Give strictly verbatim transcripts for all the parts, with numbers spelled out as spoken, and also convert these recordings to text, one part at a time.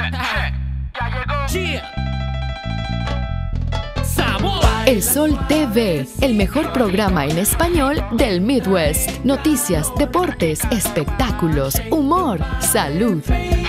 El Sol T V, el mejor programa en español del Midwest. Noticias, deportes, espectáculos, humor, salud.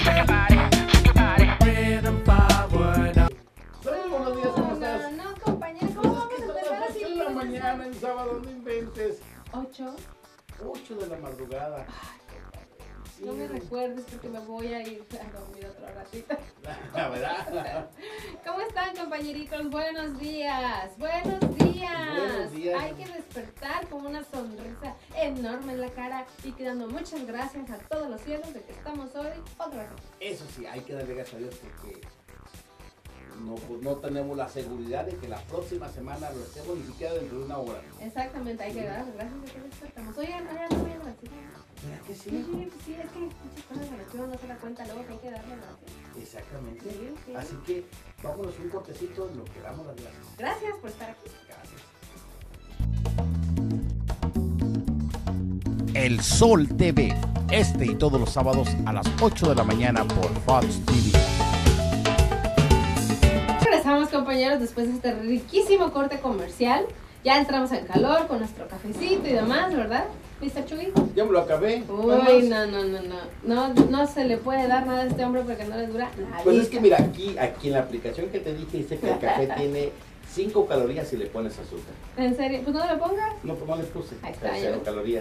¿Ocho? Ocho de la madrugada. Sí. No me recuerdes porque me voy a ir a dormir otra ratita. La verdad. ¿Cómo están, compañeritos? Buenos días. Buenos días. Buenos días. Hay que despertar con una sonrisa enorme en la cara y dando muchas gracias a todos los cielos de que estamos hoy otra vez. Eso sí, hay que darle gracias a Dios porque no, pues, no tenemos la seguridad de que la próxima semana lo estemos ni siquiera dentro de una hora. Exactamente, hay que dar gracias de que despertamos. Oigan, oigan, no voy a gracias. ¿Verdad que sí? Sí, sí, sí, es que muchas cosas de las que uno no se da cuenta luego que hay que darle gracias. Exactamente. Sí, sí. Así que vámonos un cortecito en lo que damos las gracias. Gracias por estar aquí. Gracias. El Sol T V, este y todos los sábados a las ocho de la mañana por Fox T V. Regresamos, compañeros, después de este riquísimo corte comercial. Ya entramos en calor con nuestro cafecito y demás, ¿verdad, mister Chuy? Ya me lo acabé. Uy, no, no, no, no, no, no se le puede dar nada a este hombre porque no le dura la Pues vida. es que mira, aquí, aquí en la aplicación que te dije dice que el café tiene cinco calorías si le pones azúcar. ¿En serio? Pues no le pongas. No, pues no le puse. Ahí está, cero ya. calorías.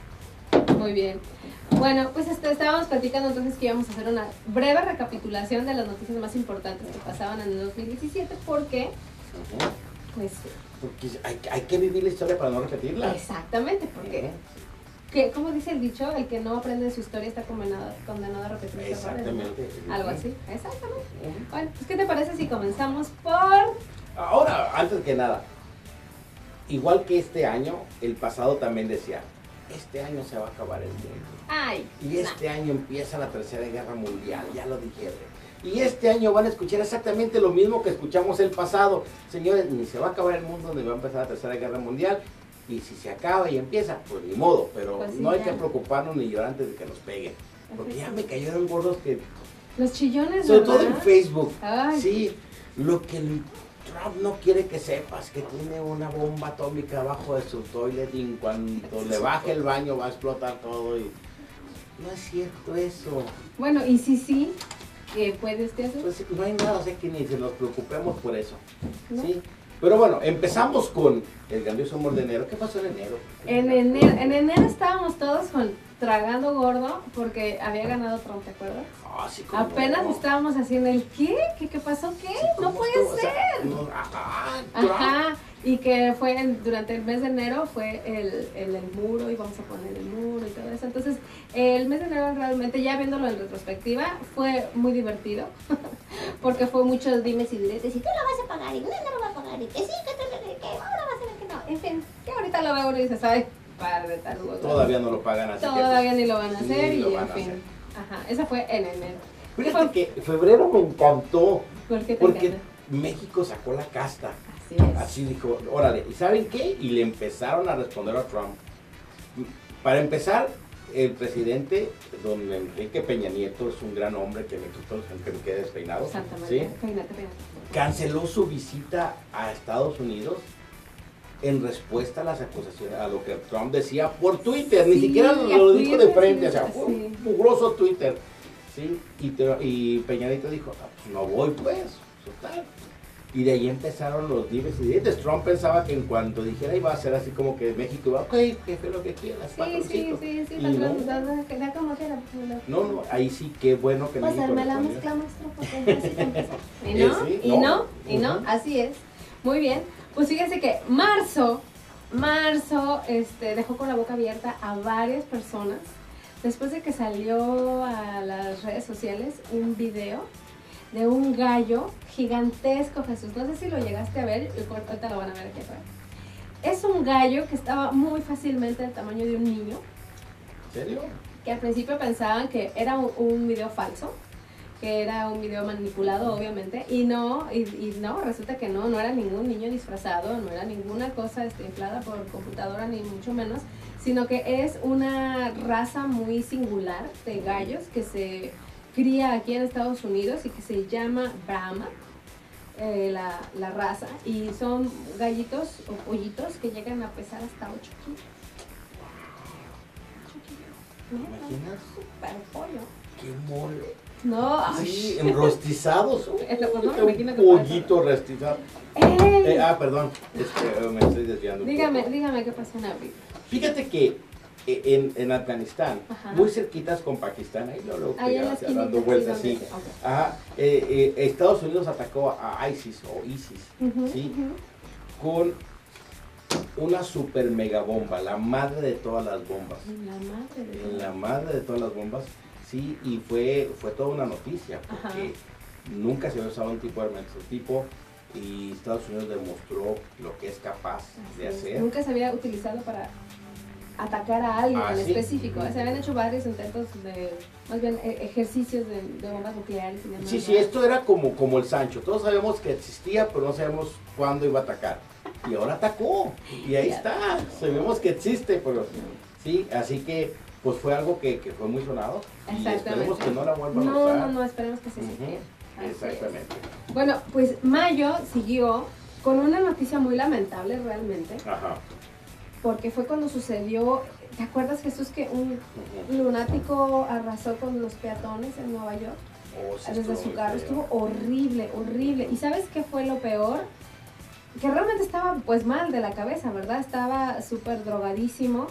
Muy bien. Bueno, pues este, estábamos platicando entonces que íbamos a hacer una breve recapitulación de las noticias más importantes que pasaban en el dos mil diecisiete porque, Ujú. pues... Porque hay, hay que vivir la historia para no repetirla. Exactamente, porque... Ujú. Que, ¿cómo dice el dicho? El que no aprende de su historia está condenado, condenado a repetir sus errores, Exactamente. ¿no? Algo así, exactamente. Ujú. Bueno, pues ¿qué te parece si comenzamos por...? Ahora, antes que nada, igual que este año, el pasado también decía, este año se va a acabar el mundo. Ay, Y este año empieza la Tercera Guerra Mundial, ya lo dijeron. Y este año van a escuchar exactamente lo mismo que escuchamos el pasado. Señores, ni se va a acabar el mundo, ni va a empezar la Tercera Guerra Mundial. Y si se acaba y empieza, pues ni modo. Pero Pues sí, no hay ya. que preocuparnos ni llorar antes de que nos peguen. Porque ya me cayeron gordos que, los chillones, sobre ¿verdad? todo en Facebook. Ay. Sí, lo que el Trump no quiere que sepas, que tiene una bomba atómica abajo de su toilet y en cuanto le baje el baño va a explotar todo. Y no es cierto eso. Bueno, y sí, sí, ¿qué puedes que hacer? Pues no hay nada, o sea que ni se nos preocupemos por eso. ¿No? ¿Sí? Pero bueno, empezamos con el grandioso humor de enero. ¿Qué pasó en enero? En enero, en enero estábamos todos con tragando gordo porque había ganado Trump, ¿te acuerdas? Ah, sí, cómo Apenas no. estábamos haciendo el ¿qué? ¿Qué, qué pasó? ¿Qué? Sí, No ¿cómo puede estuvo? O ser. sea, no, ajá, Trump. Ajá, y que fue en- durante el mes de enero fue el, el, el muro y vamos a poner el muro y todo eso. Entonces, el mes de enero realmente, ya viéndolo en retrospectiva, fue muy divertido porque fue muchos dimes y diretes y tú lo vas a pagar y no, no lo va a pagar y que sí, que, que, que, que ahora va a ser que no. En fin, que ahorita lo veo uno y dices, ay, par de tarudos. Todavía no lo pagan así. que, Todavía pues, ni lo van a hacer ni y lo en van a fin. hacer. Ajá, esa fue en enero. Fíjate que febrero me encantó ¿Por qué te porque encanta? México sacó la casta. Así es. Así dijo, órale, ¿y saben qué? Y le empezaron a responder a Trump. Para empezar, el presidente, don Enrique Peña Nieto, es un gran hombre que me quitó, que me quedé despeinado. Santa ¿sí? María, peínate, peínate. Canceló su visita a Estados Unidos en respuesta a las acusaciones, a lo que Trump decía por Twitter, ni Sí, siquiera lo, lo dijo de acuérdate, frente, o sea, sí. fue un mugroso Twitter. ¿Sí? Y, te- y Peña Nieto dijo, "Ah, pues no voy pues, total". Y de ahí empezaron los dimes y diretes. Trump pensaba que en cuanto dijera iba a ser así como que México iba, ok, jefe, lo que quieras, Sí, sí, patroncito. sí, sí, Y patrón, no, da- da- da como quiera. no, no, ahí sí, qué bueno que México Pasarme la respondió. mezcla, maestro, porque así se empezó. Y Eh, no, sí, y no. no, y no, Ujú. así es. Muy bien. Pues fíjense que marzo, marzo, este, dejó con la boca abierta a varias personas después de que salió a las redes sociales un video de un gallo gigantesco, Jesús. No sé si lo llegaste a ver, y ahorita lo van a ver aquí afuera. Es un gallo que estaba muy fácilmente del tamaño de un niño, ¿En serio? que al principio pensaban que era un, un video falso, que era un video manipulado, obviamente, y no, y, y no, resulta que no, no era ningún niño disfrazado, no era ninguna cosa este, inflada por computadora, ni mucho menos, sino que es una raza muy singular de gallos que se cría aquí en Estados Unidos y que se llama Brahma, eh, la, la raza, y son gallitos o pollitos que llegan a pesar hasta ocho kilos. ¿Te imaginas? Super pollo. ¡Qué mole! No, Sí, enrostizados. Es lo que no me Un imagino que pollito rostizado. ¡Ey! Eh, ah, perdón, es que me estoy desviando. un Dígame, poco. dígame qué pasó en abril. Fíjate que eh, en, en Afganistán, Ajá. muy cerquitas con Pakistán, ahí lo luego Ahí en la ya esquinita, dando vueltas, sí, sí. donde- ok. Ajá, eh, eh, Estados Unidos atacó a ISIS o ISIS, Ujú, sí, ujú. con una super mega bomba, la madre de todas las bombas. La madre de Dios. La madre de todas las bombas, sí, y fue, fue toda una noticia, porque Ajá. nunca se había usado un tipo de arma de este tipo, y Estados Unidos demostró lo que es capaz de Así es. hacer. Nunca se había utilizado para atacar a alguien Ah, en sí. específico. Se habían hecho varios intentos de, más bien e- ejercicios de, de bombas nucleares y demás. Sí, sí, esto era como, como el Sancho, todos sabemos que existía, pero no sabemos cuándo iba a atacar. Y ahora atacó, y ahí Ya. está, sabemos que existe, pero sí, así que pues fue algo que, que fue muy sonado, y Exactamente. esperemos que no la vuelvan a No, usar. no, no, esperemos que se Ujú, siga. Así es. exactamente. Bueno, pues mayo siguió con una noticia muy lamentable realmente, Ajá. porque fue cuando sucedió, ¿te acuerdas, Jesús, que un Ujú. lunático arrasó con los peatones en Nueva York? Oh, sí, Desde estuvo su muy carro, feo. estuvo horrible, horrible. ¿Y sabes qué fue lo peor? Que realmente estaba pues mal de la cabeza, ¿verdad? Estaba súper drogadísimo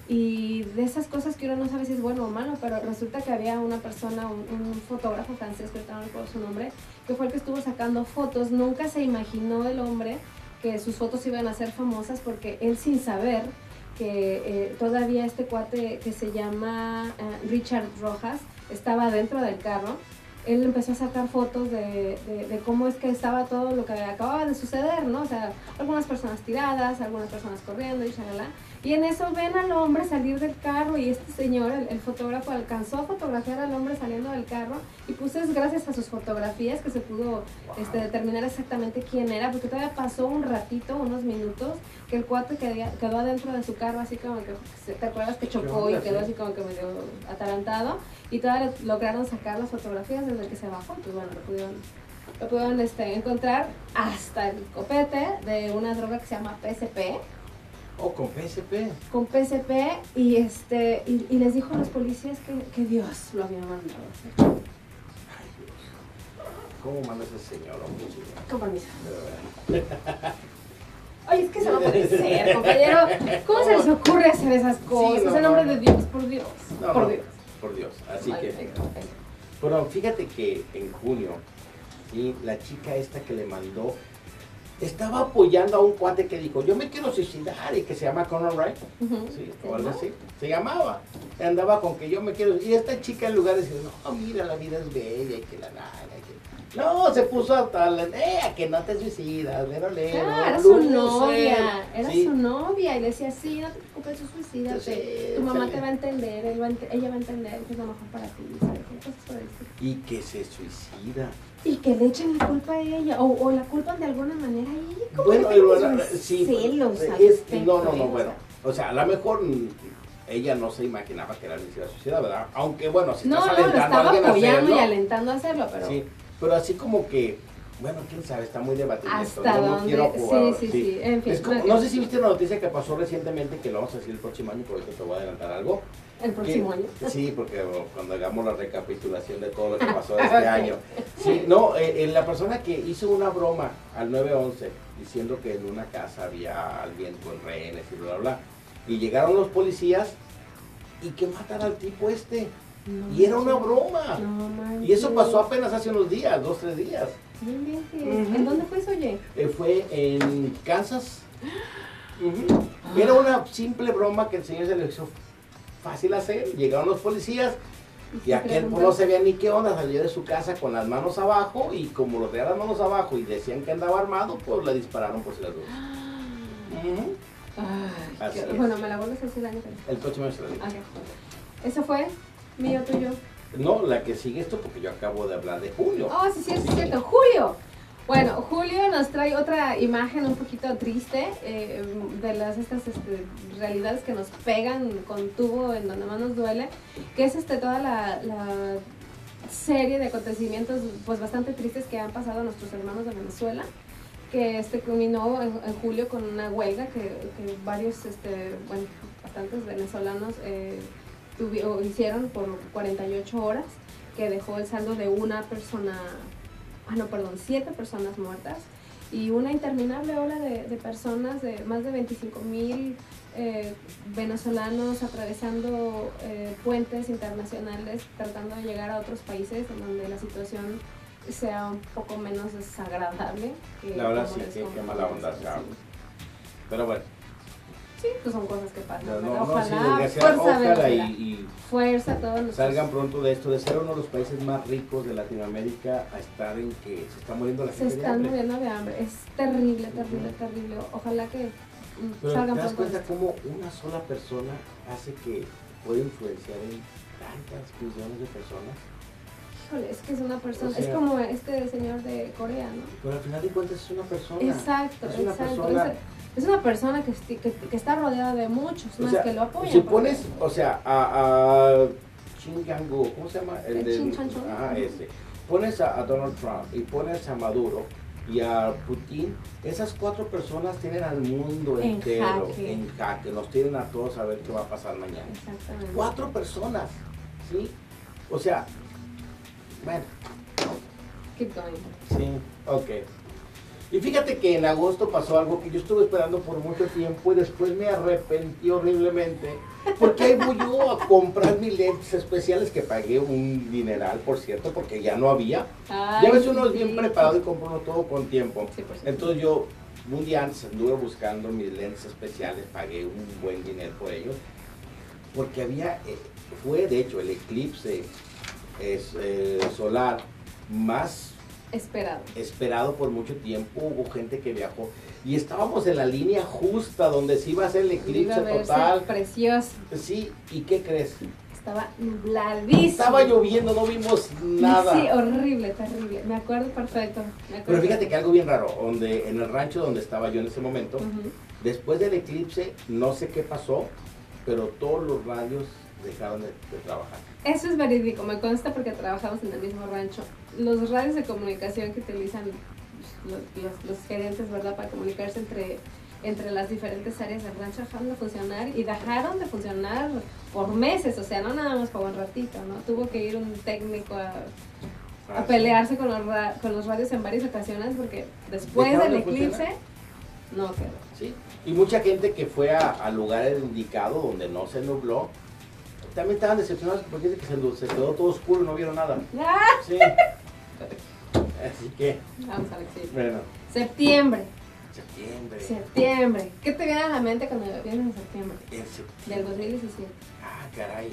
y de esas cosas que uno no sabe si es bueno o malo, pero resulta que había una persona, un, un fotógrafo francés, que ahorita no recuerdo su nombre, que fue el que estuvo sacando fotos. Nunca se imaginó el hombre que sus fotos iban a ser famosas, porque él, sin saber que eh, todavía este cuate que se llama eh, Richard Rojas estaba dentro del carro, él empezó a sacar fotos de, de, de cómo es que estaba todo lo que acababa de suceder, ¿no? O sea, algunas personas tiradas, algunas personas corriendo y shalala. Y en eso ven al hombre salir del carro, y este señor, el, el fotógrafo, alcanzó a fotografiar al hombre saliendo del carro, y pues es gracias a sus fotografías que se pudo este, determinar exactamente quién era, porque todavía pasó un ratito, unos minutos, que el cuate quedó, quedó adentro de su carro, así como que, ¿te acuerdas que chocó y quedó así como que medio atarantado? Y todavía lograron sacar las fotografías desde que se bajó, pues bueno, lo pudieron, lo pudieron este, encontrar hasta el copete de una droga que se llama P S P, Oh, con P S P. con P S P, y este y, y les dijo a los policías que, que Dios lo había mandado a hacer. Ay, Dios. ¿Cómo manda ese señor? Hombre, sí, Con permiso. de verdad. Oye, es que eso no puede ser, compañero. ¿Cómo se les ocurre hacer esas cosas? no, En nombre no. de Dios, por Dios. No, por no, Dios. por Dios. Así Ay, que, ay, ay. bueno, fíjate que en junio, sí, la chica esta que le mandó, estaba apoyando a un cuate que dijo, yo me quiero suicidar, y que se llama Conor Wright, Ujú. sí, o algo así, se llamaba, andaba con que yo me quiero, y esta chica en lugar de decir, no, mira, la vida es bella, y que la nada, que... no, se puso a tal, eh, a que no te suicidas, pero leo, Ah, era su novia, era sí. su novia, y le decía, sí, no te preocupes, tú suicídate, Sí, tu mamá sí. te va a entender, él va a ent- ella va a entender que es lo mejor para ti, ¿sabes? Cosas por el estilo. Y que se suicida. Y que le echen la culpa a ella, o, o la culpan de alguna manera, y ella como Bueno, que tiene bueno, sus sí, celos al es- respecto, no, no, ¿eh? no, O bueno, sea, o sea, a lo mejor mm, ella no se imaginaba que era la suicida, ¿verdad? Aunque bueno, si no, estás no, lo alentando a estaba alguien a apoyando hacerlo, y alentando a hacerlo, pero sí, pero así como que, bueno, quién sabe, está muy debatido esto, hasta yo no dónde, quiero sí, jugar, sí, sí, en fin. Es como- no, no sé si viste la noticia que pasó recientemente, que lo vamos a decir el próximo año, por eso te voy a adelantar algo. el próximo que- año. Sí, porque oh, cuando hagamos la recapitulación de todo lo que pasó Ah, este ok. año. Sí, no, eh, eh, la persona que hizo una broma al nueve once diciendo que en una casa había alguien con rehenes y bla, bla, bla. Y llegaron los policías y que mataron al tipo este. No Y era una manches. broma. No manches. Y eso pasó apenas hace unos días, dos, tres días. No inventes. Ujú. ¿En dónde fue eso, oye? Eh, fue en Kansas. Ujú. Era una simple broma que el señor se le hizo fácil hacer. Llegaron los policías y se aquel pues, preguntó- no sabía ni qué onda, salió de su casa con las manos abajo, y como lo traía las manos abajo y decían que andaba armado, pues le dispararon por si las dos. Ujú. Ay, Así qué- es. bueno, me la vuelves a decir el año que viene. El próximo es el día. Ok. Eso fue mío, tuyo. No, la que sigue esto porque yo acabo de hablar de junio. Oh, sí, sí, es cierto. Julio. Bueno, Julio nos trae otra imagen un poquito triste eh, de las estas este, realidades que nos pegan con tubo en donde más nos duele, que es este toda la, la serie de acontecimientos pues bastante tristes que han pasado a nuestros hermanos de Venezuela, que este culminó en, en julio con una huelga que, que varios, este, bueno, bastantes venezolanos eh, tuvieron, hicieron por cuarenta y ocho horas, que dejó el saldo de una persona, ah no, perdón, siete personas muertas y una interminable ola de, de personas, de más de veinticinco mil eh, venezolanos atravesando eh, puentes internacionales, tratando de llegar a otros países en donde la situación sea un poco menos desagradable. Que la verdad sí, que qué mala onda, sí. Pero bueno. Sí, pues son cosas que pasan. No, no, ojalá, no, sí, fuerza, ojalá y, y fuerza a todos los salgan pronto de esto, de ser uno de los países más ricos de Latinoamérica a estar en que se está muriendo la gente. Se están muriendo de hambre, es terrible, terrible, uh-huh. terrible. Ojalá que Pero salgan ¿te das pronto. cuenta cómo una sola persona hace que puede influenciar en tantas millones de personas? Híjole, es que es una persona, O sea, es como este señor de Corea, ¿no? Pero al final de cuentas es una persona. Exacto, es una exacto. Persona, es, es una persona que, que, que está rodeada de muchos más o sea, que lo apoyan. Si pones, o sea, a, a Kim Jong-un, ¿cómo se llama? El de, del, ajá, ese. Pones a, a Donald Trump y pones a Maduro y a Putin, esas cuatro personas tienen al mundo en entero jaque. en jaque, nos tienen a todos a ver qué va a pasar mañana. Exactamente. Cuatro personas, ¿sí? O sea, bueno. Keep going. Sí, ok. Y fíjate que en agosto pasó algo que yo estuve esperando por mucho tiempo y después me arrepentí horriblemente, porque ahí voy yo a comprar mis lentes especiales que pagué un dineral, por cierto, porque ya no había. Ay, Ya ves, uno es bien sí. preparado y compra uno todo con tiempo. Sí, por supuesto. Entonces yo un día antes anduve buscando mis lentes especiales, pagué un buen dinero por ellos, porque había, eh, fue de hecho el eclipse es, eh, solar más Esperado. esperado por mucho tiempo. Hubo gente que viajó y estábamos en la línea justa donde se iba a hacer el eclipse Iba a verse total. precioso. Sí, ¿y qué crees? Estaba nubladísimo. Estaba lloviendo, no vimos nada. Sí, horrible, terrible. Me acuerdo perfecto. Me acuerdo Pero fíjate perfecto. que algo bien raro, donde en el rancho donde estaba yo en ese momento, Uh-huh. después del eclipse, no sé qué pasó, pero todos los radios dejaron de, de trabajar. Eso es verídico, me consta porque trabajamos en el mismo rancho. Los radios de comunicación que utilizan los, los, los gerentes, ¿verdad? Para comunicarse entre, entre las diferentes áreas del rancho dejaron de funcionar y dejaron de funcionar por meses, o sea, no nada más por un ratito, ¿no? Tuvo que ir un técnico a, a Ah, pelearse con los, ra- con los radios en varias ocasiones porque después ¿Dejaron del de eclipse funcionar? no quedó. Sí, y mucha gente que fue a, a lugares indicados donde no se nubló, también estaban decepcionados porque dice que se, se quedó todo oscuro y no vieron nada. ¡Ah! Sí. Así que, Vamos a ver, sí. bueno, Septiembre, septiembre. septiembre. ¿Qué te viene a la mente cuando piensas en septiembre? En septiembre. Del dos mil diecisiete. Ah, caray.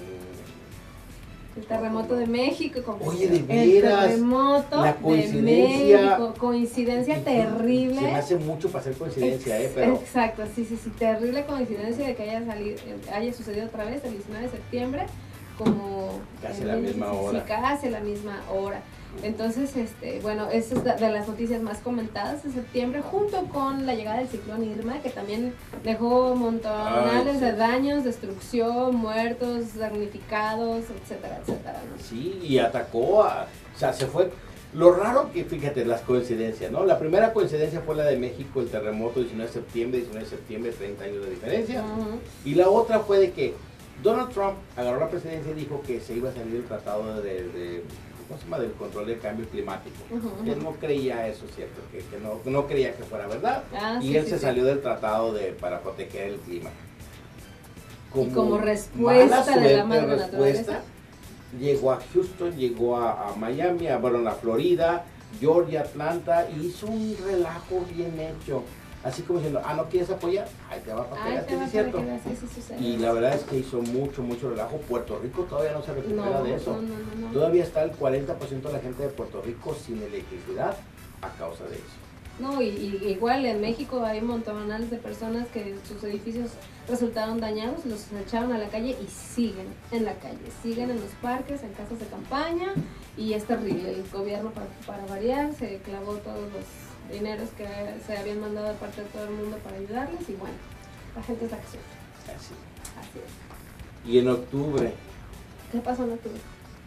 El terremoto de México. Como Oye, de el veras, terremoto la coincidencia- de México. Coincidencia terrible. Se me hace mucho para hacer coincidencia, ¿eh? Pero Exacto, sí, sí, sí. Terrible coincidencia de que haya, salido, haya sucedido otra vez el diecinueve de septiembre. Como Casi en la mil misma dieciséis, hora. Sí, casi a la misma hora. Entonces, este, bueno, esa es de de las noticias más comentadas de septiembre, junto con la llegada del ciclón Irma, que también dejó montonales Ay, sí. de daños, destrucción, muertos, damnificados, etcétera, etcétera, ¿no? sí, y atacó a... O sea, se fue... Lo raro que, fíjate, las coincidencias, ¿no? La primera coincidencia fue la de México, el terremoto diecinueve de septiembre, diecinueve de septiembre, treinta años de diferencia. Ujú. Y la otra fue de que Donald Trump agarró la presidencia y dijo que se iba a salir del tratado de, de ¿cómo se llama? Del control del cambio climático. Ujú, Que ujú. no creía eso, ¿cierto? Que, que no, no creía que fuera verdad. Ah, y sí, él sí, se sí. salió del tratado de, para proteger el clima. Y como respuesta mala de la suerte, madre respuesta, naturaleza. llegó a Houston, llegó a, a Miami, a, bueno, a Florida, Georgia, Atlanta, y hizo un relajo bien hecho. Así como diciendo, ah, ¿no quieres apoyar? Ahí te va para que Ay, veas te que va sí es para cierto. que veas, sí, sí sucede. Y la verdad es que hizo mucho, mucho relajo. Puerto Rico todavía no se recupera no, de eso. no, no, no, no. Todavía está el cuarenta por ciento de la gente de Puerto Rico sin electricidad a causa de eso. No, y, y igual en México hay montonales de personas que sus edificios resultaron dañados, los echaron a la calle y siguen en la calle, siguen en los parques, en casas de campaña, y es terrible. El gobierno, para, para variar, se clavó todos los dineros que se habían mandado de parte de todo el mundo para ayudarles, y bueno, la gente es la que sufre. Así. Así es. Y en octubre, ¿Qué pasó en octubre?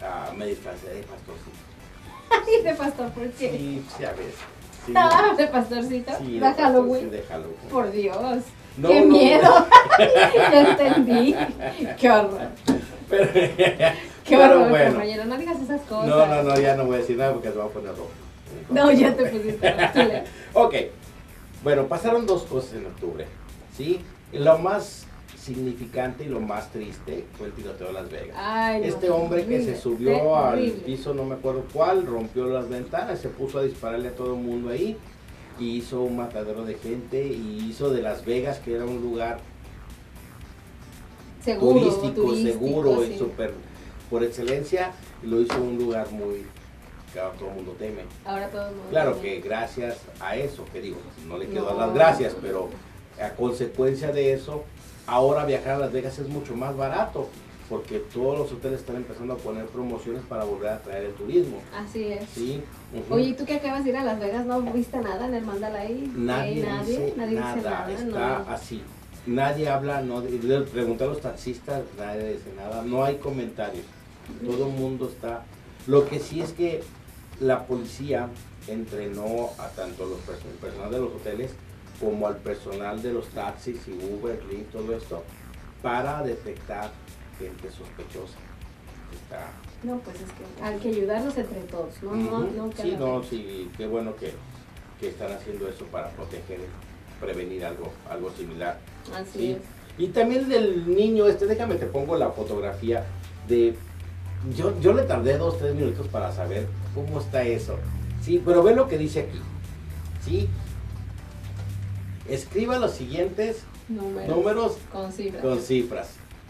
ah, me disfracé de pastorcito. Ay, de pastor, ¿por qué? Sí, sí, a veces. Sí, Ah, de pastorcito. sí, de de pastor, Halloween. sí, de Halloween. Por Dios. No, ¡Qué no. miedo! Ya entendí. ¡Qué horror! Pero, ¡Qué pero horror, bueno. compañero! No digas esas cosas. No, no, no, ya no voy a decir nada porque se va a poner rojo. No, ya te pusiste. Chule. Ok. Bueno, pasaron dos cosas en octubre. ¿Sí? Lo más significante y lo más triste fue el tiroteo de Las Vegas. Ay, no, Este hombre que terrible, se subió al terrible. piso, no me acuerdo cuál, rompió las ventanas, se puso a dispararle a todo el mundo ahí y hizo un matadero de gente y hizo de Las Vegas, que era un lugar Seguro, turístico, turístico, seguro sí. y súper por excelencia, lo hizo un lugar muy que ahora todo el mundo teme. Ahora todo el mundo. Claro tiene. que gracias a eso, que digo, no le quiero No. dar las gracias, pero a consecuencia de eso, ahora viajar a Las Vegas es mucho más barato, porque todos los hoteles están empezando a poner promociones para volver a traer el turismo. Así es. ¿Sí? Ujú. Oye, ¿y tú que acabas de ir a Las Vegas no viste nada en el Mandalay? Nadie, ¿Eh, nadie? dice Nadie nada, dice nada. está no. así. Nadie habla, no, le pregunté a los taxistas, nadie dice nada, no hay comentarios. Todo el mundo está. Lo que sí es que la policía entrenó a tanto los perso- el personal de los hoteles como al personal de los taxis y Uber, Lyft, todo esto, para detectar gente sospechosa. Está, No, pues es que hay que ayudarnos entre todos, ¿no? No, Ujú. no, Sí, cada no, vez. sí, qué bueno que, que están haciendo eso para proteger, prevenir algo, algo similar. Así Sí. es. Y también del niño este, déjame te pongo la fotografía de... Yo, yo le tardé dos, tres minutos para saber cómo está eso. Sí, pero ve lo que dice aquí. Sí. Escriba los siguientes Números. números Con cifras. con cifras.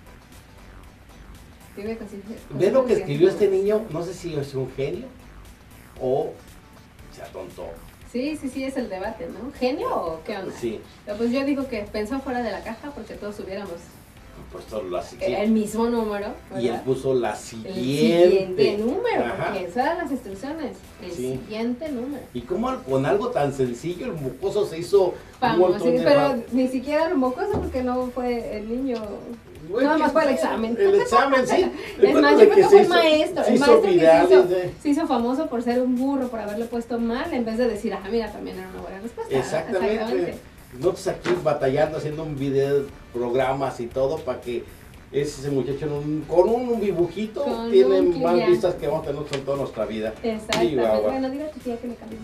Escribe con cifras. con Ve lo que cifras y escribió este números. niño, no sé si es un genio o se atontó. Sí, sí, sí, es el debate, ¿no? ¿Genio o qué onda? Sí, Pero pues yo digo que pensó fuera de la caja porque todos hubiéramos puesto la el siguiente. mismo número, Y él ¿verdad? puso la El siguiente. siguiente número, Ajá. porque esas eran las instrucciones. El Sí. siguiente número. Y como al- con algo tan sencillo el mocoso se hizo un Famoso, montón sí, de pero ra- ni siquiera lo mocoso porque no fue el niño. Bueno, Nada más que fue el fue examen. El examen, sí. Es más, yo creo que fue el maestro. Se El hizo maestro que viral, se hizo, desde- se hizo famoso por ser un burro, por haberle puesto mal, en vez de decir, ah, mira, también era una buena respuesta. Exactamente. Nosotros aquí batallando, haciendo un video, programas y todo para que ese muchacho en un- con un dibujito Con tiene un clic más ya. vistas que vamos a tener en toda nuestra vida. Exactamente. Chihuahua. Bueno, dile a tu tía que le cambie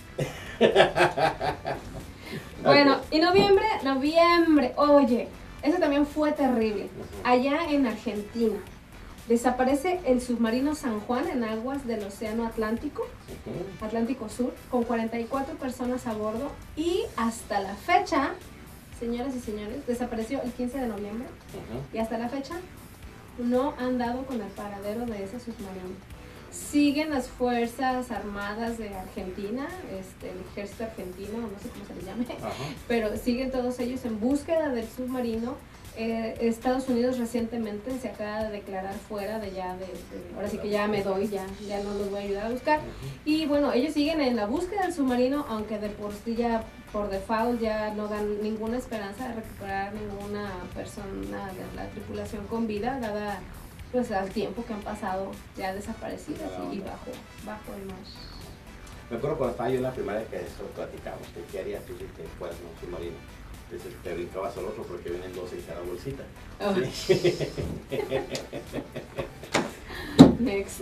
más. Bueno, y noviembre, noviembre, oye, eso también fue terrible. Allá en Argentina, desaparece el submarino San Juan en aguas del Océano Atlántico, Ujú. Atlántico Sur, con cuarenta y cuatro personas a bordo y hasta la fecha, señoras y señores, desapareció el quince de noviembre Ujú. y hasta la fecha no han dado con el paradero de ese submarino. Siguen las Fuerzas Armadas de Argentina, este, el ejército argentino, no sé cómo se le llame, Ajá. pero siguen todos ellos en búsqueda del submarino. Eh, Estados Unidos recientemente se acaba de declarar fuera de ya, de, de- ahora sí que ya me doy, ya, ya no los voy a ayudar a buscar. Y bueno, ellos siguen en la búsqueda del submarino, aunque de por sí ya, por default, ya no dan ninguna esperanza de recuperar ninguna persona de la tripulación con vida, dada pues al tiempo que han pasado ya desaparecidas y, y bajo, bajo el mar. Me acuerdo cuando estaba yo en la primaria que eso platicamos, que qué harías tú si te fueras en un submarino. Entonces te brincabas al otro porque vienen dos en cada bolsita. Oh. Sí. Next.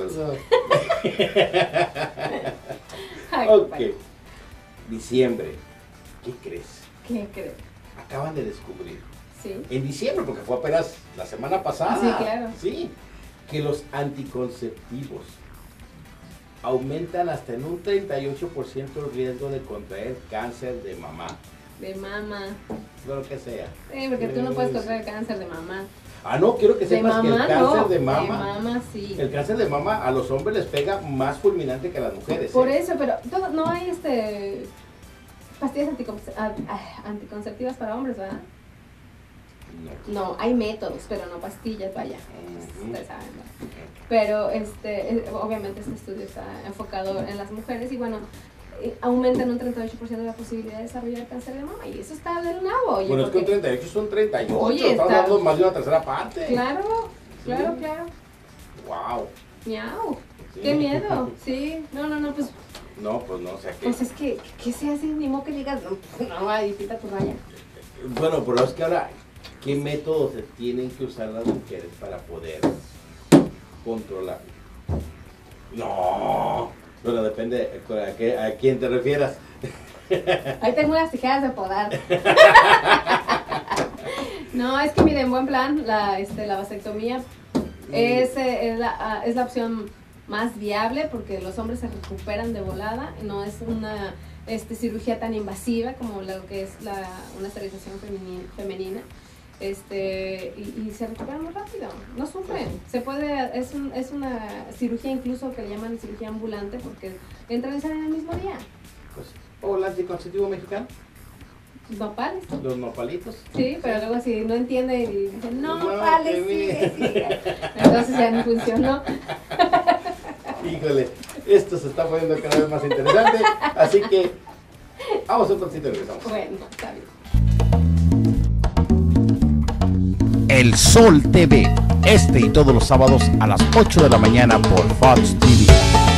Ay, Ok. padre. Diciembre. ¿Qué crees? ¿Qué crees? Acaban de descubrir. Sí. En diciembre, porque fue apenas la semana pasada. Sí, claro. Sí. Que los anticonceptivos aumentan hasta en un treinta y ocho por ciento el riesgo de contraer cáncer de mamá. De mamá. Lo que sea. Sí, porque tú no puedes contraer cáncer de mamá. Ah, no, quiero que De sepas que el mamá cáncer no. de De mama. mamá sí. El cáncer de mama a los hombres les pega más fulminante que a las mujeres. Por ¿eh? eso, pero todo, no hay este pastillas anticonce- ah, ah, anticonceptivas para hombres, ¿verdad? No. No, hay métodos, pero no pastillas, vaya. Ujú. Ustedes saben, ¿verdad? Pero este, eh, obviamente este estudio está enfocado en las mujeres y bueno, eh, aumentan un treinta y ocho por ciento la posibilidad de desarrollar cáncer de mama y eso está del nabo. Oye, Bueno, es que un porque- treinta y ocho son treinta y ocho. Oye, Estamos está- hablando más de una tercera parte. Claro, claro, Sí. claro. Wow. Miau. Sí. Qué miedo. Sí. No, no, no, pues. No, pues no, o sea que... Pues es que, ¿qué se hace? Ni modo que digas, no, no, ahí pinta tu raya. Bueno, pero es que ahora, ¿qué métodos se tienen que usar las mujeres para poder controlar? No, bueno, depende a, qué, a quién te refieras. Ahí tengo unas tijeras de podar. No, es que miren, buen plan, la, este, la vasectomía es, es, la, es la opción más viable porque los hombres se recuperan de volada, no es una este, cirugía tan invasiva como lo que es la, una esterilización femenina, femenina este, y, y se recuperan muy rápido, no sufren, se puede, es, un, es una cirugía incluso que le llaman cirugía ambulante porque entran y salen el mismo día. Pues, ¿o el anticonceptivo mexicano? Nopales. Los nopalitos. Sí, pero luego si no entiende y dicen, no, No, vale, que sigue, sigue. Entonces ya no funcionó. Híjole, esto se está poniendo cada vez más interesante, así que vamos a un poquito y regresamos. Bueno, está bien. El Sol T V, este y todos los sábados a las ocho de la mañana por Fox T V.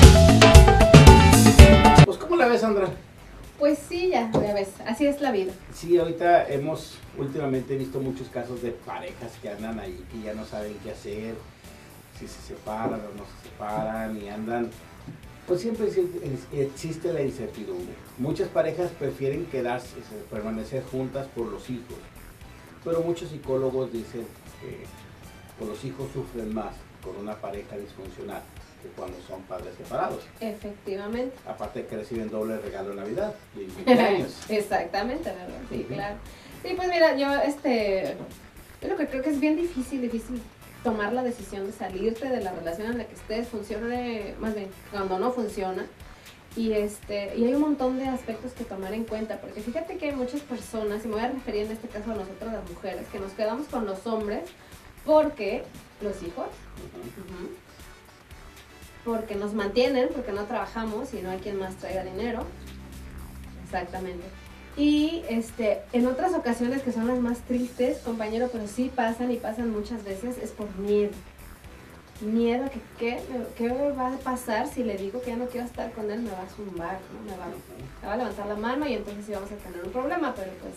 Pues, ¿cómo la ves, Sandra? Pues sí, ya, ya ves, así es la vida. Sí, ahorita hemos últimamente visto muchos casos de parejas que andan ahí, que ya no saben qué hacer, si se separan o no se separan y andan, pues siempre existe la incertidumbre. Muchas parejas prefieren quedarse, permanecer juntas por los hijos, pero muchos psicólogos dicen que pues, los hijos sufren más con una pareja disfuncional que cuando son padres separados. Efectivamente. Aparte que reciben doble regalo en Navidad y en cumpleaños. Exactamente, ¿verdad? Sí, Uh-huh. claro. Sí, pues mira, yo este, yo lo que creo que es bien difícil, difícil tomar la decisión de salirte de la relación en la que estés, funcione, más bien, cuando no funciona. Y este, y hay un montón de aspectos que tomar en cuenta, porque fíjate que hay muchas personas, y me voy a referir en este caso a nosotros las mujeres, que nos quedamos con los hombres porque los hijos, Uh-huh. uh-huh, porque nos mantienen, porque no trabajamos y no hay quien más traiga dinero. Exactamente. Y este, en otras ocasiones que son las más tristes, compañero, pero sí pasan y pasan muchas veces, es por miedo. Miedo a que qué, qué va a pasar si le digo que ya no quiero estar con él, me va a zumbar, ¿no? me, va, me va a levantar la mano y entonces sí vamos a tener un problema, pero pues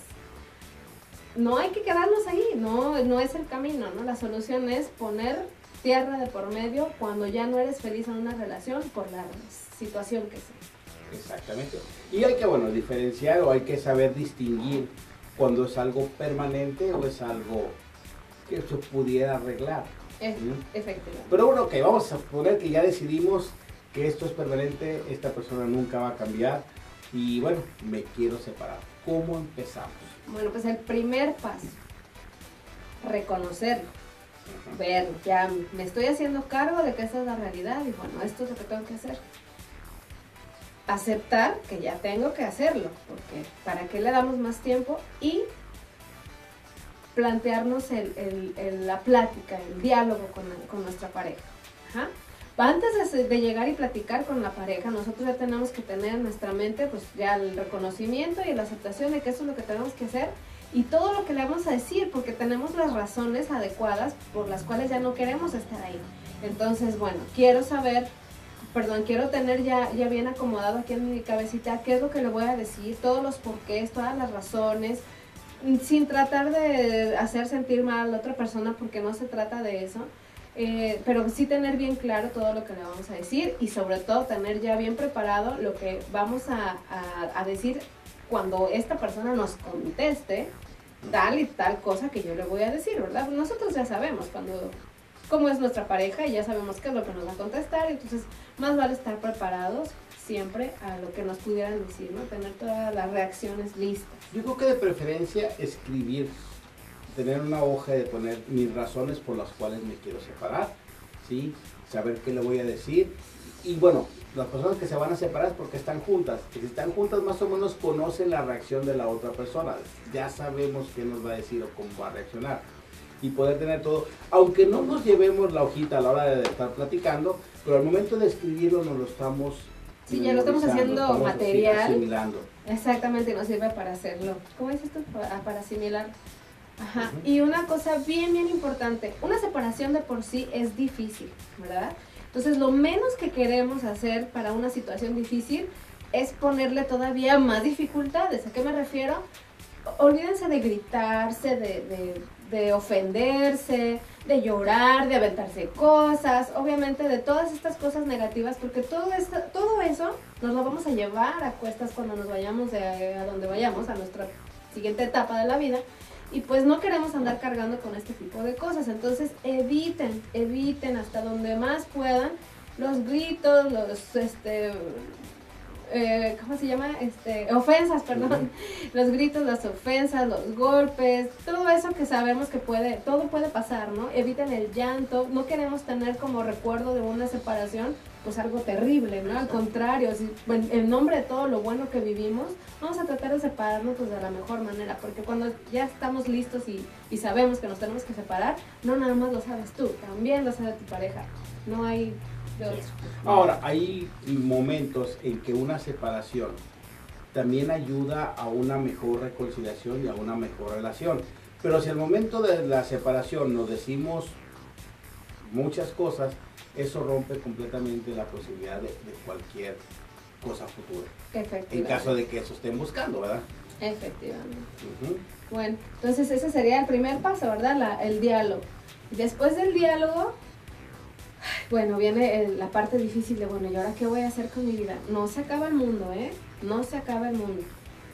no hay que quedarnos ahí, no, no es el camino, ¿no? La solución es poner tierra de por medio cuando ya no eres feliz en una relación por la situación que sea. Exactamente. Y hay que, bueno, diferenciar o hay que saber distinguir cuando es algo permanente o es algo que se pudiera arreglar. E- ¿Sí? Efectivamente. Pero bueno, ok, vamos a poner que ya decidimos que esto es permanente, esta persona nunca va a cambiar y bueno, me quiero separar. ¿Cómo empezamos? Bueno, pues el primer paso, reconocerlo, verlo, ya me estoy haciendo cargo de que esa es la realidad y bueno, esto es lo que tengo que hacer. Aceptar que ya tengo que hacerlo, porque ¿para qué le damos más tiempo? Y plantearnos el, el, el, la plática, el diálogo con, con nuestra pareja. Ajá. Antes de, de llegar y platicar con la pareja, nosotros ya tenemos que tener en nuestra mente pues ya el reconocimiento y la aceptación de que eso es lo que tenemos que hacer y todo lo que le vamos a decir, porque tenemos las razones adecuadas por las cuales ya no queremos estar ahí. Entonces, bueno, quiero saber, perdón, quiero tener ya, ya bien acomodado aquí en mi cabecita qué es lo que le voy a decir, todos los porqués, todas las razones, sin tratar de hacer sentir mal a la otra persona, porque no se trata de eso. Eh, pero sí tener bien claro todo lo que le vamos a decir y sobre todo tener ya bien preparado lo que vamos a, a, a decir cuando esta persona nos conteste tal y tal cosa que yo le voy a decir, ¿verdad? Nosotros ya sabemos cuando, cómo es nuestra pareja y ya sabemos qué es lo que nos va a contestar, entonces más vale estar preparados siempre a lo que nos pudieran decir, ¿no? Tener todas las reacciones listas. Yo creo que de preferencia escribir, tener una hoja de poner mis razones por las cuales me quiero separar, ¿sí? Saber qué le voy a decir. Y bueno, las personas que se van a separar es porque están juntas. Y si están juntas más o menos conocen la reacción de la otra persona. Ya sabemos qué nos va a decir o cómo va a reaccionar. Y poder tener todo, aunque no nos llevemos la hojita a la hora de estar platicando, pero al momento de escribirlo nos lo estamos... Sí, ya lo estamos haciendo estamos material. asimilando. Exactamente, nos sirve para hacerlo. ¿Cómo dices tú? Para, para asimilar. Ajá. Uh-huh. Y una cosa bien, bien importante, una separación de por sí es difícil, ¿verdad? Entonces, lo menos que queremos hacer para una situación difícil es ponerle todavía más dificultades. ¿A qué me refiero? Olvídense de gritarse, de, de, de ofenderse, de llorar, de aventarse cosas, obviamente de todas estas cosas negativas, porque todo, esto, todo eso nos lo vamos a llevar a cuestas cuando nos vayamos de a, a donde vayamos, a nuestra siguiente etapa de la vida, y pues no queremos andar cargando con este tipo de cosas. Entonces eviten, eviten hasta donde más puedan los gritos, los, este... Eh, ¿cómo se llama? Este, ofensas, perdón, los gritos, las ofensas, los golpes, todo eso que sabemos que puede, todo puede pasar, ¿no? Eviten el llanto, no queremos tener como recuerdo de una separación, pues algo terrible, ¿no? Al contrario, si, en nombre de todo lo bueno que vivimos, vamos a tratar de separarnos pues de la mejor manera, porque cuando ya estamos listos y, y sabemos que nos tenemos que separar, no nada más lo sabes tú, también lo sabe tu pareja, no hay... Ahora, hay momentos en que una separación también ayuda a una mejor reconciliación y a una mejor relación. Pero si al momento de la separación nos decimos muchas cosas, eso rompe completamente la posibilidad de, de cualquier cosa futura. Efectivamente. En caso de que eso estén buscando, ¿verdad? Efectivamente. Uh-huh. Bueno, entonces ese sería el primer paso, ¿verdad? La, el diálogo. Después del diálogo, bueno, viene el, la parte difícil de, bueno, ¿y ahora qué voy a hacer con mi vida? No se acaba el mundo, ¿eh? No se acaba el mundo.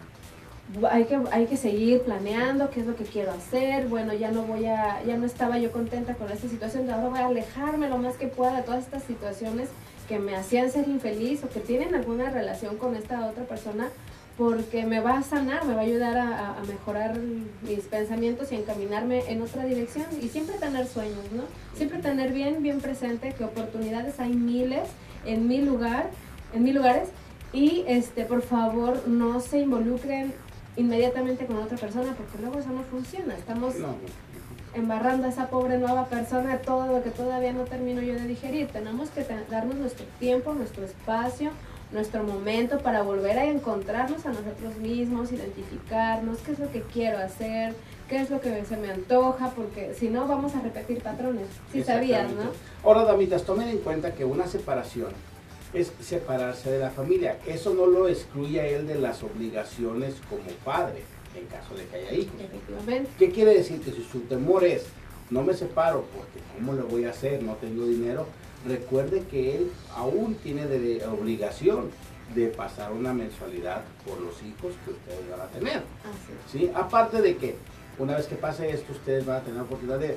Hay que, hay que seguir planeando qué es lo que quiero hacer. Bueno, ya no voy a, ya no estaba yo contenta con esta situación, ahora voy a alejarme lo más que pueda de todas estas situaciones que me hacían ser infeliz o que tienen alguna relación con esta otra persona, porque me va a sanar, me va a ayudar a, a mejorar mis pensamientos y a encaminarme en otra dirección, y siempre tener sueños, ¿no? Siempre tener bien, bien presente que oportunidades hay miles, en mil lugar, en mil lugares, y este, por favor, no se involucren inmediatamente con otra persona, porque luego eso no funciona. Estamos No. embarrando a esa pobre nueva persona todo lo que todavía no termino yo de digerir. Tenemos que te- darnos nuestro tiempo, nuestro espacio, nuestro momento para volver a encontrarnos a nosotros mismos, identificarnos, qué es lo que quiero hacer, qué es lo que se me antoja, porque si no vamos a repetir patrones. Sí sabías, ¿no? Ahora, damitas, tomen en cuenta que una separación es separarse de la familia. Eso no lo excluye a él de las obligaciones como padre, en caso de que haya hijos. Efectivamente. ¿Qué quiere decir? Que si su temor es, no me separo porque ¿cómo le voy a hacer? No tengo dinero. Recuerde que él aún tiene de obligación de pasar una mensualidad por los hijos que ustedes van a tener. Así es. ¿Sí? Aparte de que una vez que pase esto, ustedes van a tener la oportunidad de...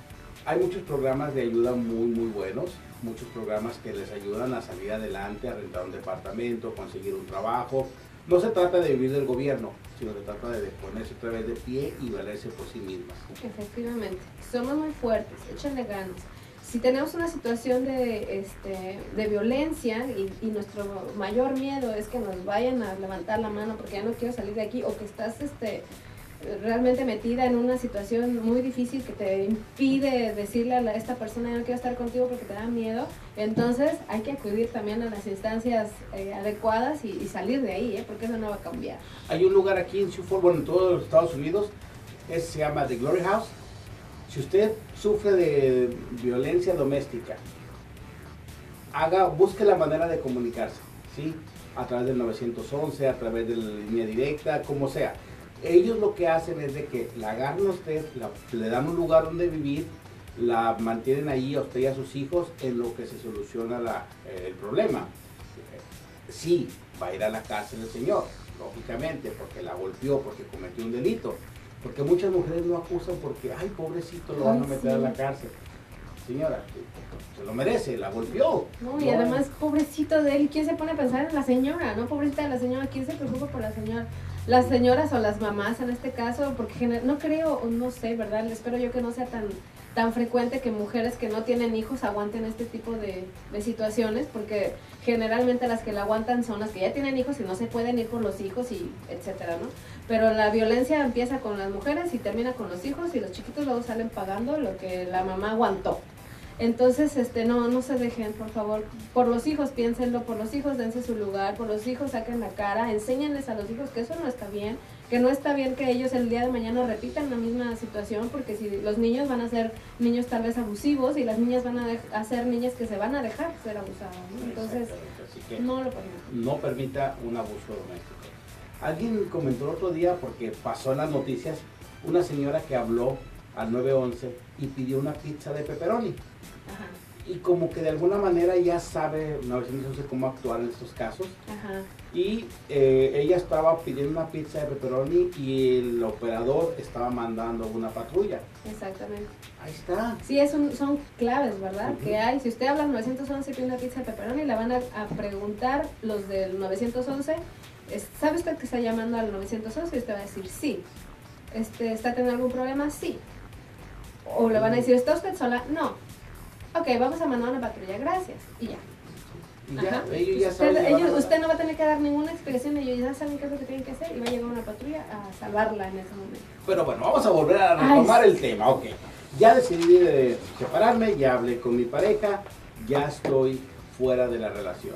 Hay muchos programas de ayuda muy, muy buenos, muchos programas que les ayudan a salir adelante, a rentar un departamento, conseguir un trabajo. No se trata de vivir del gobierno, sino se trata de ponerse otra vez de pie y valerse por sí mismas. Efectivamente. Somos muy fuertes, échenle ganas. Si tenemos una situación de, este, de violencia y, y nuestro mayor miedo es que nos vayan a levantar la mano porque ya no quiero salir de aquí, o que estás este, realmente metida en una situación muy difícil que te impide decirle a la- esta persona, ya no quiero estar contigo porque te da miedo, entonces hay que acudir también a las instancias eh, adecuadas y, y salir de ahí, ¿eh? Porque eso no va a cambiar. Hay un lugar aquí en Sioux Falls, bueno, en todos los Estados Unidos, es, se llama The Glory House. Si usted sufre de violencia doméstica, haga, busque la manera de comunicarse, ¿sí? A través del nueve once, a través de la línea directa, como sea. Ellos lo que hacen es de que la agarran a usted, la- le dan un lugar donde vivir, la mantienen ahí a usted y a sus hijos en lo que se soluciona la- el problema. Sí, va a ir a la cárcel el señor, lógicamente, porque la golpeó, porque cometió un delito. Porque muchas mujeres lo acusan porque, ay, pobrecito, lo van a Ay, meter sí. a la cárcel. Señora, se lo merece, la golpeó. No, y No, además, pobrecito de él, ¿quién se pone a pensar en la señora? No, pobrecita de la señora, ¿quién se preocupa por la señora? Las señoras o las mamás en este caso, porque gener- no creo, o no sé, ¿verdad? Espero yo que no sea tan, tan frecuente que mujeres que no tienen hijos aguanten este tipo de, de situaciones, porque generalmente las que la aguantan son las que ya tienen hijos y no se pueden ir por los hijos y etcétera, ¿no? Pero la violencia empieza con las mujeres y termina con los hijos, y los chiquitos luego salen pagando lo que la mamá aguantó. Entonces, este, no, no se dejen, por favor. Por los hijos, piénsenlo, por los hijos dense su lugar, por los hijos saquen la cara, enséñenles a los hijos que eso no está bien, que no está bien que ellos el día de mañana repitan la misma situación, porque si los niños van a ser niños tal vez abusivos y las niñas van a, a ser niñas que se van a dejar ser abusadas, ¿no? Entonces, así que no lo permitan. no permita un abuso doméstico. Alguien comentó el otro día, porque pasó en las noticias, una señora que habló al nueve once y pidió una pizza de pepperoni. Ajá. Y como que de alguna manera ya sabe nueve once cómo actuar en estos casos. Ajá. Y eh, ella estaba pidiendo una pizza de pepperoni y el operador estaba mandando una patrulla. Exactamente. Ahí está. Sí, es un, son claves, ¿verdad? Uh-huh. Que hay, si usted habla al nueve once y pide una pizza de pepperoni, le van a, a preguntar los del nueve once, es, ¿sabe usted que está llamando al nueve once? Y usted va a decir sí. Este, ¿está teniendo algún problema? Sí. O le van a decir, ¿está usted sola? No. Ok, vamos a mandar una patrulla, gracias. Y ya. Y ya, Ajá. ellos ya Usted, saben llevar ellos, a la- usted no va a tener que dar ninguna explicación, ellos ya saben qué es lo que tienen que hacer y va a llegar una patrulla a salvarla en ese momento. Pero bueno, vamos a volver a retomar Ay, el tema. Ok, ya decidí de separarme, ya hablé con mi pareja, ya estoy fuera de la relación.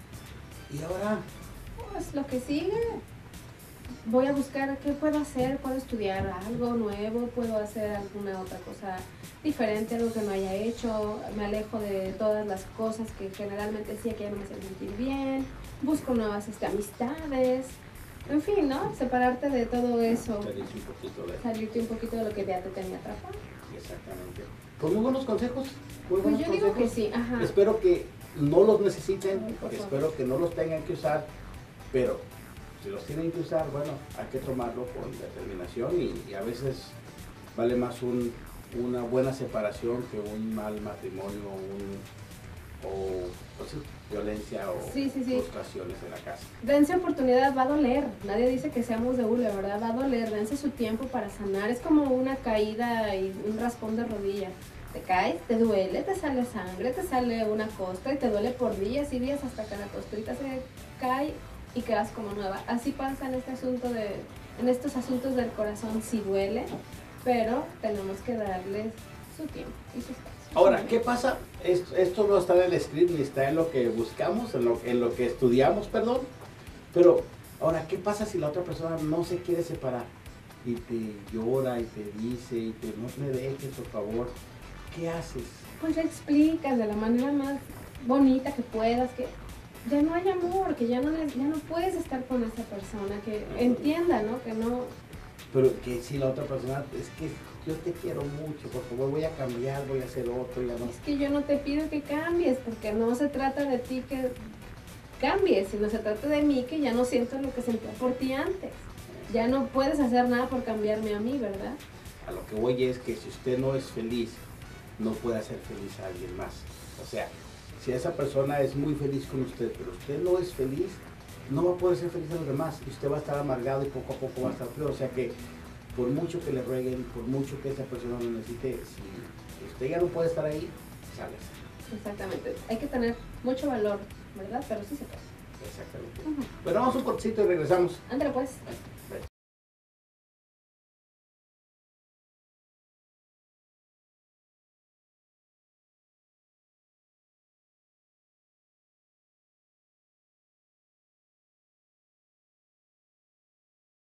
Y ahora, Pues lo que sigue, voy a buscar qué puedo hacer, puedo estudiar algo nuevo, puedo hacer alguna otra cosa diferente, algo que no haya hecho, me alejo de todas las cosas que generalmente decía que ya no me hacían sentir bien, busco nuevas este, amistades, en fin, ¿no? Separarte de todo eso, salirse un poquito de... salirte un poquito de lo que ya te tenía atrapado. Exactamente. Con muy buenos consejos. Muy Pues buenos yo digo que consejos. sí, ajá. Espero que no los necesiten, Ay, por favor. espero que no los tengan que usar, pero si los tienen que usar, bueno, hay que tomarlo con determinación y, y a veces vale más un, una buena separación que un mal matrimonio un, o pues sí, violencia o Sí, sí, sí. frustraciones en la casa. Dense oportunidad, va a doler. Nadie dice que seamos de hule, ¿verdad? Va a doler. Dense su tiempo para sanar. Es como una caída y un raspón de rodilla. Te caes, te duele, te sale sangre, te sale una costra y te duele por días y días hasta que la costrita se cae y quedas como nueva. Así pasa en este asunto de, en estos asuntos del corazón, sí duele, pero tenemos que darles su tiempo y su espacio. Ahora, ¿qué pasa? Esto, esto no está en el script ni está en lo que buscamos, en lo, en lo que estudiamos, perdón. Pero, ahora, ¿qué pasa si la otra persona no se quiere separar? Y te llora y te dice, y te no me dejes, por favor. ¿Qué haces? Pues le explicas de la manera más bonita que puedas que ya no hay amor, que ya no, le- ya no puedes estar con esa persona, que entienda, ¿no? Que no... Pero que si la otra persona, es que yo te quiero mucho, por favor, voy a cambiar, voy a hacer otro, ya no. Es que yo no te pido que cambies, porque no se trata de ti que cambies, sino se trata de mí que ya no siento lo que sentía por ti antes. Ya no puedes hacer nada por cambiarme a mí, ¿verdad? A lo que voy es que si usted no es feliz, no puede hacer feliz a alguien más. O sea, si esa persona es muy feliz con usted, pero usted no es feliz, no va a poder ser feliz a los demás y usted va a estar amargado y poco a poco va a estar peor. O sea que por mucho que le rueguen, por mucho que esa persona lo necesite, si usted ya no puede estar ahí, sálgase. Exactamente. Hay que tener mucho valor, ¿verdad? Pero sí se puede. Exactamente. Ujú. Pero vamos un cortito y regresamos. Ándale pues.